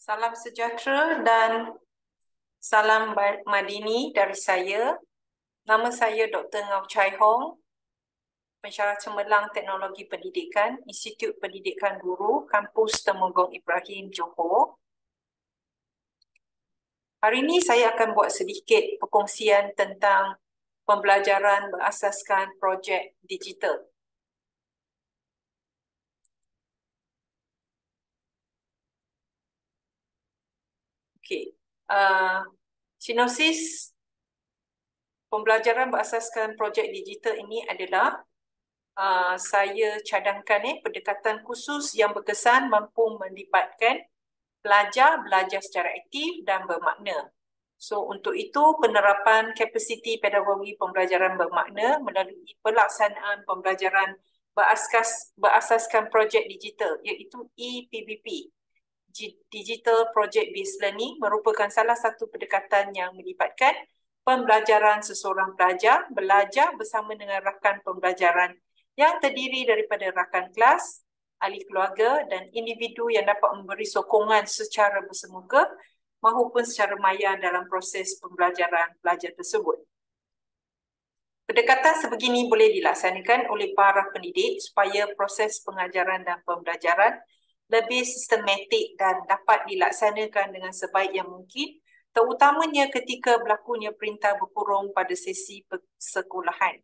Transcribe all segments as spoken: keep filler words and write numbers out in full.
Salam sejahtera dan salam Madini dari saya. Nama saya Doktor Ngau Chai Hong, pensyarah cemerlang Teknologi Pendidikan, Institut Pendidikan Guru, Kampus Temenggong Ibrahim, Johor. Hari ini saya akan buat sedikit perkongsian tentang pembelajaran berasaskan projek digital. Okey, uh, sinopsis pembelajaran berasaskan projek digital ini adalah uh, saya cadangkan eh, pendekatan khusus yang berkesan mampu melibatkan pelajar belajar secara aktif dan bermakna. So, untuk itu penerapan kapasiti pedagogi pembelajaran bermakna melalui pelaksanaan pembelajaran berasas, berasaskan projek digital iaitu E P B P. Digital Project Based Learning merupakan salah satu pendekatan yang melibatkan pembelajaran seseorang pelajar belajar bersama dengan rakan pembelajaran yang terdiri daripada rakan kelas, ahli keluarga dan individu yang dapat memberi sokongan secara bersemuka maupun secara maya dalam proses pembelajaran pelajar tersebut. Pendekatan sebegini boleh dilaksanakan oleh para pendidik supaya proses pengajaran dan pembelajaran lebih sistematik dan dapat dilaksanakan dengan sebaik yang mungkin, terutamanya ketika berlakunya perintah berkurung pada sesi persekolahan.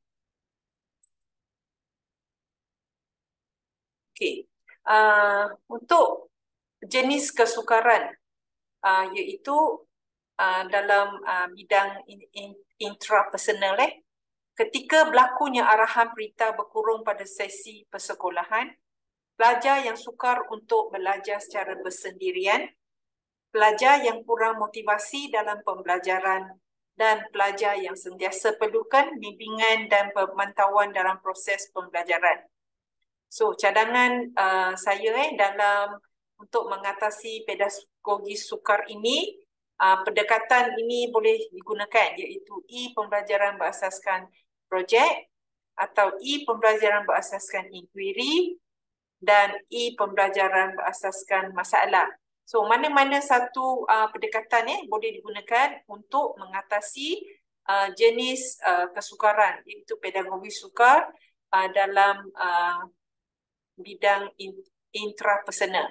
Okey, uh, untuk jenis kesukaran uh, iaitu uh, dalam uh, bidang in, in, intrapersonal eh, ketika berlakunya arahan perintah berkurung pada sesi persekolahan, pelajar yang sukar untuk belajar secara bersendirian, pelajar yang kurang motivasi dalam pembelajaran dan pelajar yang sentiasa perlukan bimbingan dan pemantauan dalam proses pembelajaran. So, cadangan uh, saya eh, dalam untuk mengatasi pedagogi sukar ini, uh, pendekatan ini boleh digunakan iaitu E pembelajaran berasaskan projek atau E pembelajaran berasaskan inquiry dan E pembelajaran berasaskan masalah. So, mana-mana satu uh, pendekatan eh, boleh digunakan untuk mengatasi uh, jenis uh, kesukaran iaitu pedagogi sukar uh, dalam uh, bidang in, intrapersonal.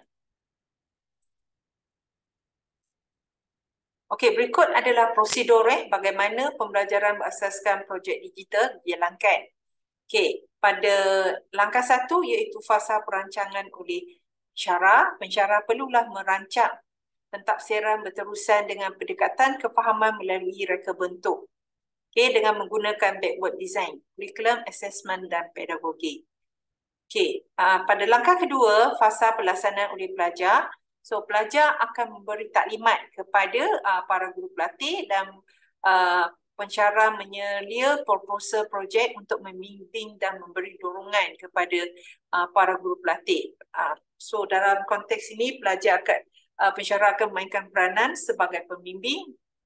Okey, berikut adalah prosedur eh, bagaimana pembelajaran berasaskan projek digital dijalankan. Okey, pada langkah satu iaitu fasa perancangan oleh pensyarah, pensyarah perlulah merancang pentafsiran berterusan dengan pendekatan kefahaman melalui reka bentuk. Okey, dengan menggunakan backward design, curriculum assessment dan pedagogi. Okey, uh, pada langkah kedua, fasa pelaksanaan oleh pelajar. So, pelajar akan memberi taklimat kepada uh, para guru pelatih dan uh, pensyarah menyelia proposal projek untuk membimbing dan memberi dorongan kepada uh, para guru pelatih. Uh, so, dalam konteks ini, pelajar akan, uh, pensyarah akan memainkan peranan sebagai pembimbing,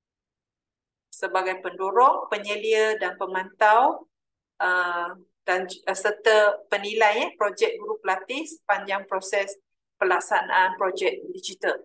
sebagai pendorong, penyelia dan pemantau uh, dan uh, serta penilai eh, projek guru pelatih sepanjang proses pelaksanaan projek digital.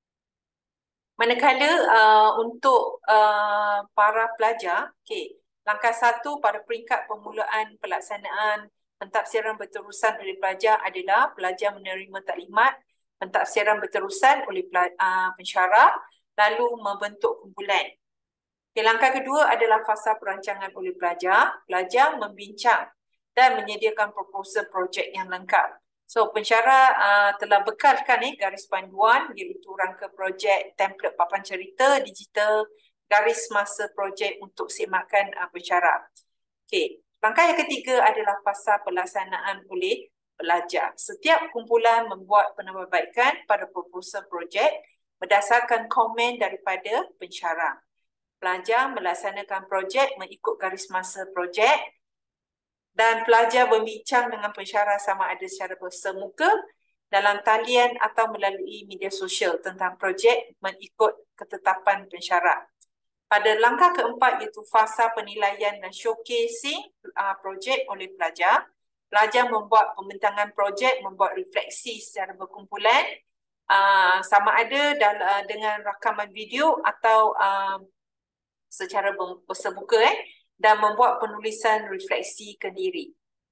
Manakala uh, untuk uh, para pelajar, okay, langkah satu pada peringkat permulaan pelaksanaan pentafsiran berterusan oleh pelajar adalah pelajar menerima taklimat pentafsiran berterusan oleh uh, pensyarah lalu membentuk kumpulan. Okay, langkah kedua adalah fasa perancangan oleh pelajar. Pelajar membincang dan menyediakan proposal projek yang lengkap. So, pensyarah uh, telah bekalkan eh, garis panduan iaitu rangka projek, template papan cerita digital, garis masa projek untuk semakkan uh, pensyarah. Okey, langkah yang ketiga adalah fasa pelaksanaan oleh pelajar. Setiap kumpulan membuat penambahbaikan pada proposal projek berdasarkan komen daripada pensyarah. Pelajar melaksanakan projek mengikut garis masa projek dan pelajar berbincang dengan pensyarah sama ada secara bersemuka dalam talian atau melalui media sosial tentang projek mengikut ketetapan pensyarah. Pada langkah keempat iaitu fasa penilaian dan showcasing uh, projek oleh pelajar, pelajar membuat pembentangan projek, membuat refleksi secara berkumpulan uh, sama ada dal- uh, dengan rakaman video atau uh, secara bersemuka eh, dan membuat penulisan refleksi ke diri.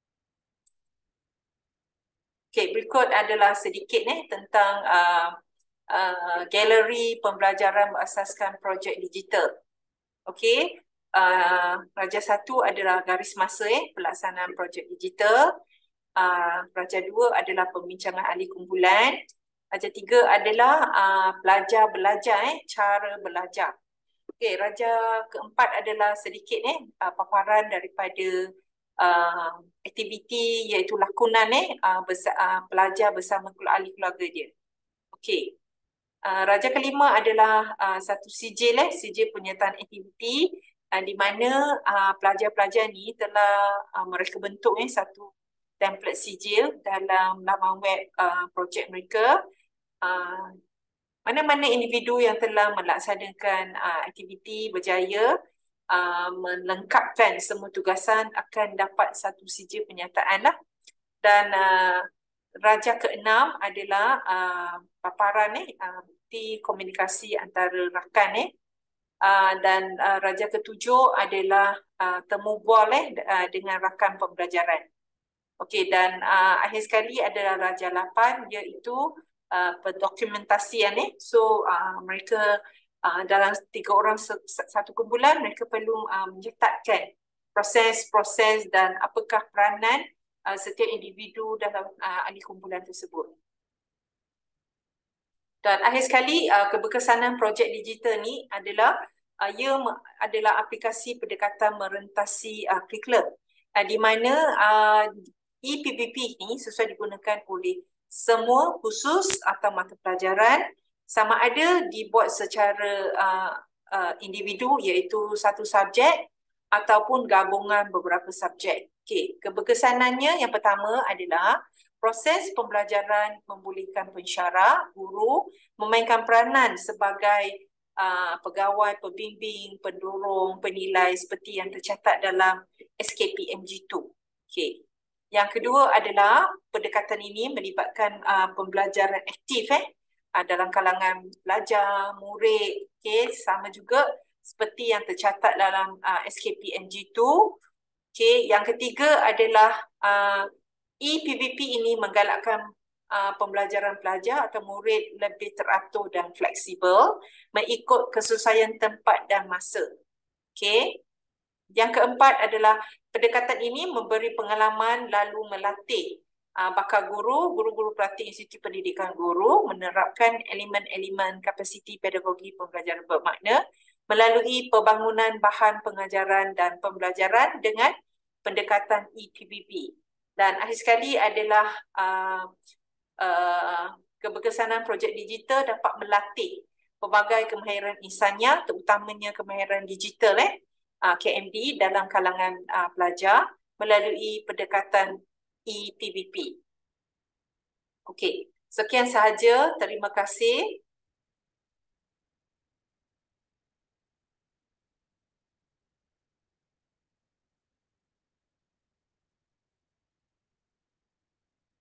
Okey, berikut adalah sedikit eh, tentang uh, uh, galeri pembelajaran berasaskan projek digital. Okey, uh, Raja satu adalah garis masa eh, pelaksanaan projek digital. Uh, Raja dua adalah pembincangan ahli kumpulan. Raja tiga adalah uh, belajar-belajar, eh, cara belajar. Okey, Raja keempat adalah sedikit eh, uh, paparan daripada uh, aktiviti iaitu lakonan eh, uh, bersa uh, pelajar bersama ahli keluarga dia. Okey. Uh, Raja kelima adalah uh, satu sijil eh, sijil penyertaan aktiviti uh, di mana uh, pelajar-pelajar ni telah uh, mereka bentuk eh, satu template sijil dalam laman web uh, projek mereka. Uh, mana-mana individu yang telah melaksanakan uh, aktiviti berjaya uh, melengkapkan semua tugasan akan dapat satu sijil penyertaan lah. Dan uh, Raja keenam adalah uh, paparan eh, uh, bukti komunikasi antara rakan eh. Uh, dan uh, Raja ketujuh adalah uh, temu bual eh, uh, dengan rakan pembelajaran. Okey, dan uh, akhir sekali adalah Raja lapan, iaitu uh, pendokumentasian eh. So uh, mereka uh, dalam tiga orang satu kumpulan, mereka perlu uh, menyetatkan proses-proses dan apakah peranan Uh, setiap individu dalam uh, ahli kumpulan tersebut. Dan akhir sekali, uh, keberkesanan projek digital ni adalah uh, ia adalah aplikasi pendekatan merentasi uh, kurikulum, uh, di mana uh, E P B P ni sesuai digunakan oleh semua khusus atau mata pelajaran, sama ada dibuat secara uh, uh, individu iaitu satu subjek ataupun gabungan beberapa subjek. Okey, keberkesanannya yang pertama adalah proses pembelajaran membolehkan pensyarah, guru memainkan peranan sebagai uh, pegawai, pembimbing, pendorong, penilai seperti yang tercatat dalam S K P M G dua. Okey. Yang kedua adalah pendekatan ini melibatkan uh, pembelajaran aktif eh uh, dalam kalangan pelajar, murid. Okey, sama juga seperti yang tercatat dalam uh, S K P M G dua. Okey, yang ketiga adalah uh, E P B P ini menggalakkan uh, pembelajaran pelajar atau murid lebih teratur dan fleksibel mengikut kesesuaian tempat dan masa. Okey. Yang keempat adalah pendekatan ini memberi pengalaman lalu melatih uh, bakal guru, guru-guru pelatih Institut Pendidikan Guru menerapkan elemen-elemen kapasiti pedagogi pembelajaran bermakna melalui pembangunan bahan pengajaran dan pembelajaran dengan pendekatan E P B P. Dan akhir sekali adalah uh, uh, keberkesanan projek digital dapat melatih pelbagai kemahiran insania, terutamanya kemahiran digital eh, uh, K M D dalam kalangan uh, pelajar melalui pendekatan E P B P. Okey, sekian sahaja. Terima kasih.